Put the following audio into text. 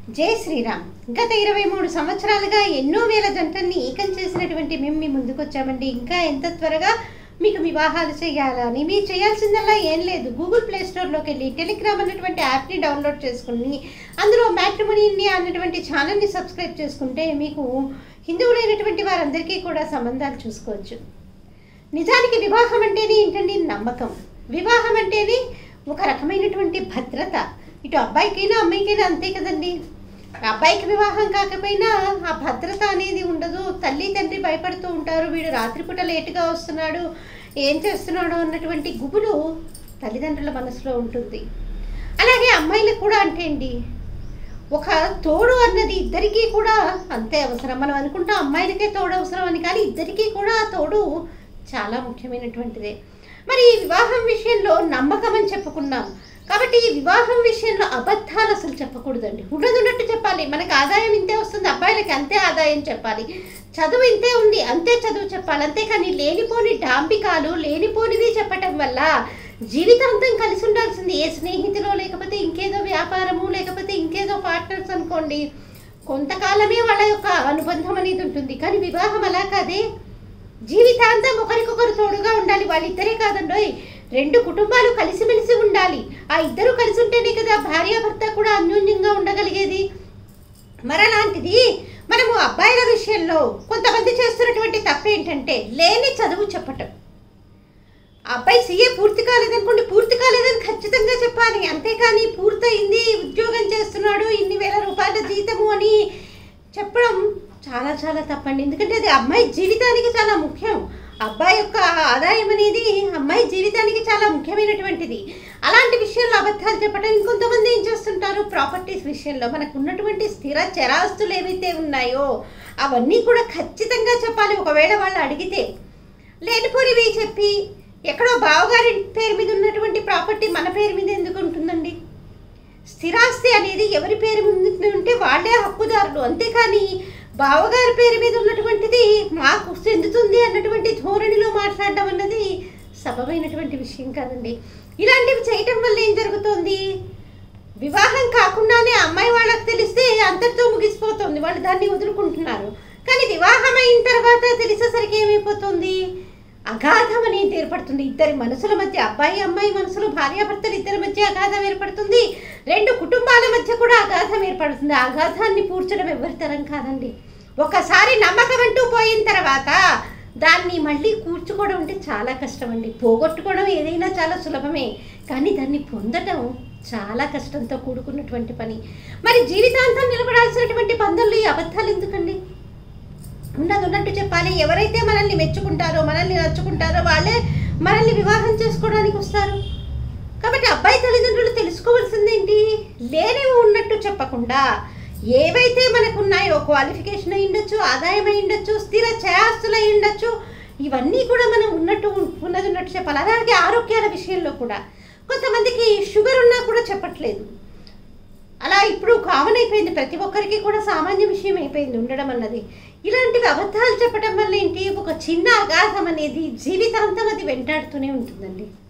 జై శ్రీరామ్. గత 23 సంవత్సరాలుగా ఎన్నో వేల జంటల్ని ఏకం చేసినటువంటి మేము మీ ముందుకు వచ్చామండి. ఇంకా ఎంత త్వరగా మీకు వివాహాలు చేయాలని మీరు చేయాల్సిందల్లా ఏం లేదు, గూగుల్ ప్లే స్టోర్లోకి వెళ్ళి టెలిగ్రామ్ అన్నటువంటి యాప్ని డౌన్లోడ్ చేసుకుని అందులో మ్యాట్రిమోనీ ఇండియా అన్నటువంటి ఛానల్ని సబ్స్క్రైబ్ చేసుకుంటే మీకు హిందువులైనటువంటి వారందరికీ కూడా సంబంధాలు చూసుకోవచ్చు. నిజానికి వివాహం అంటేనే ఏంటండి, నమ్మకం. వివాహం అంటేనే ఒక రకమైనటువంటి భద్రత. ఇటు అబ్బాయికైనా అమ్మాయికైనా అంతే కదండి. అబ్బాయికి వివాహం కాకపోయినా ఆ భద్రత అనేది ఉండదు. తల్లి తండ్రి భయపడుతూ ఉంటారు, వీడు రాత్రిపూట లేటుగా వస్తున్నాడు, ఏం చేస్తున్నాడు అన్నటువంటి గుబులు తల్లిదండ్రుల మనసులో ఉంటుంది. అలాగే అమ్మాయిలకు కూడా అంటే అండి, ఒక తోడు అన్నది ఇద్దరికీ కూడా అంతే అవసరం. మనం అనుకుంటాం అమ్మాయిలకే తోడు అవసరం అని, కానీ ఇద్దరికీ కూడా ఆ తోడు చాలా ముఖ్యమైనటువంటిదే. మరి ఈ వివాహం విషయంలో నమ్మకం అని చెప్పుకున్నాం కాబట్టి ఈ వివాహం విషయంలో అబద్ధాలు అసలు చెప్పకూడదండి. ఉన్నట్టు చెప్పాలి. మనకు ఆదాయం ఇంతే వస్తుంది, అబ్బాయిలకి అంతే ఆదాయం చెప్పాలి. చదువు ఇంతే ఉంది, అంతే చదువు చెప్పాలి. అంతేకాని లేనిపోని డాంబికాలు లేనిపోనివి చెప్పటం వల్ల జీవితాంతం కలిసి ఉండాల్సింది ఏ స్నేహితులో, లేకపోతే ఇంకేదో వ్యాపారము, లేకపోతే ఇంకేదో పార్ట్నర్స్ అనుకోండి, కొంతకాలమే వాళ్ళ యొక్క అనుబంధం అనేది ఉంటుంది. కానీ వివాహం అలా కాదే, జీవితాంతం ఒకరికొకరు తోడుగా ఉండాలి. వాళ్ళిద్దరే కాదండోయ్, 2 కుటుంబాలు కలిసిమెలిసి ఉండాలి. ఆ ఇద్దరు కలిసి ఉంటేనే కదా భార్యాభర్త కూడా అన్యోన్యంగా ఉండగలిగేది. మరలాంటిది మనము అబ్బాయిల విషయంలో కొంతమంది చేస్తున్నటువంటి తప్పు ఏంటంటే లేని చదువు చెప్పటం. అబ్బాయి సీఏ పూర్తి కాలేదనుకోండి, పూర్తి కాలేదని ఖచ్చితంగా చెప్పాలి. అంతేకాని పూర్తయింది, ఉద్యోగం చేస్తున్నాడు, ఇన్ని వేల రూపాయల జీతము అని చెప్పడం చాలా చాలా తప్పండి. ఎందుకంటే అది అమ్మాయి జీవితానికి చాలా ముఖ్యం. అబ్బాయి యొక్క ఆదాయం అనేది అమ్మాయి జీవితానికి చాలా ముఖ్యమైనటువంటిది. అలాంటి విషయంలో అబద్ధాలు చెప్పడం. ఇంకొంతమంది ఏం చేస్తుంటారు, ప్రాపర్టీస్ విషయంలో మనకు ఉన్నటువంటి స్థిర చరాస్తులు ఏవైతే ఉన్నాయో అవన్నీ కూడా ఖచ్చితంగా చెప్పాలి. ఒకవేళ వాళ్ళు అడిగితే లేనిపోనివి చెప్పి ఎక్కడో బావగారి పేరు మీద ఉన్నటువంటి ప్రాపర్టీ మన పేరు మీద ఎందుకు ఉంటుందండి? స్థిరాస్తి అనేది ఎవరి పేరు మీద ఉంటే వాళ్ళే హక్కుదారులు. అంతేకాని బావగారి పేరు మీద ఉన్నటువంటిది మాకు చెందుతుంది అన్నటువంటి ధోరణిలో మాట్లాడడం అన్నది సబబైనటువంటి విషయం కాదండి. ఇలాంటివి చేయటం వల్ల ఏం జరుగుతుంది, వివాహం కాకుండానే అమ్మాయి వాళ్ళకి తెలిస్తే అంతటితో ముగిసిపోతుంది, వాళ్ళు దాన్ని వదులుకుంటున్నారు. కానీ వివాహం అయిన తర్వాత తెలిసేసరికి ఏమైపోతుంది, అగాధం అనేది ఏర్పడుతుంది. ఇద్దరి మనసుల మధ్య, అబ్బాయి అమ్మాయి మనసులు, భార్యాభర్తలు ఇద్దరి మధ్య అగాధం ఏర్పడుతుంది. 2 కుటుంబాల మధ్య కూడా అగాధం ఏర్పడుతుంది. ఆ అగాధాన్ని పూడ్చడం ఎవరి తరం కాదండి. ఒకసారి నమ్మకం అంటూ పోయిన తర్వాత దాన్ని మళ్ళీ కూర్చుకోవడం అంటే చాలా కష్టం అండి. పోగొట్టుకోవడం ఏదైనా చాలా సులభమే, కానీ దాన్ని పొందడం చాలా కష్టంతో కూడుకున్నటువంటి పని. మరి జీవితాంతం నిలబడాల్సినటువంటి బంధాలు ఈ అబద్ధాలు ఎందుకండి? ఉన్నట్టు చెప్పాలి. ఎవరైతే మనల్ని మెచ్చుకుంటారో, మనల్ని నచ్చుకుంటారో వాళ్ళే మనల్ని వివాహం చేసుకోవడానికి వస్తారు. కాబట్టి అబ్బాయి తల్లిదండ్రులు తెలుసుకోవాల్సిందేంటి, లేనివి ఉన్నట్టు చెప్పకుండా ఏవైతే మనకు ఉన్నాయో, క్వాలిఫికేషన్ అయి ఉండొచ్చు, ఆదాయం అయి ఉండొచ్చు, స్థిర చరాస్తులు అయి ఉండొచ్చు, ఇవన్నీ కూడా మనం ఉన్నట్టు చెప్పాలి. అలాగే ఆరోగ్యాల విషయంలో కూడా కొంతమందికి షుగర్ ఉన్నా కూడా చెప్పట్లేదు. అలా ఇప్పుడు కామన్ అయిపోయింది, ప్రతి ఒక్కరికి కూడా సామాన్య విషయం అయిపోయింది ఉండడం అన్నది. ఇలాంటివి అబద్ధాలు చెప్పడం వల్ల ఏంటి, ఒక చిన్న అగాధం అనేది జీవితాంతం అది వెంటాడుతూనే ఉంటుందండి.